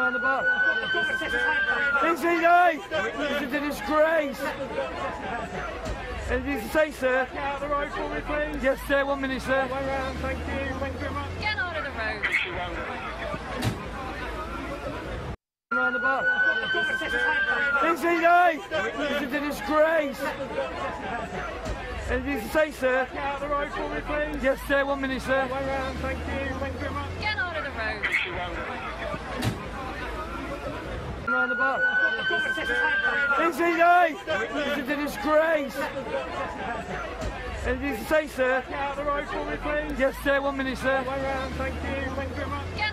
Round the back. Is he right? This is a disgrace. Anything to say, sir? Get out of the road for me, please. Yes, sir. 1 minute, sir. Way round, thank you. Thank you very much. Get out of the road. Round the back. Is he right? This is a disgrace. Anything to say, sir? Get out of the road for me, please. Yes, sir. 1 minute, sir. Way round, thank you. Thank you very much. Get out of the road. Round the back. Is he right? This is a disgrace. Anything to say, sir? Get out of the road for me, please. Yes, sir. 1 minute, sir. Way round, thank you. Thank you very much. Get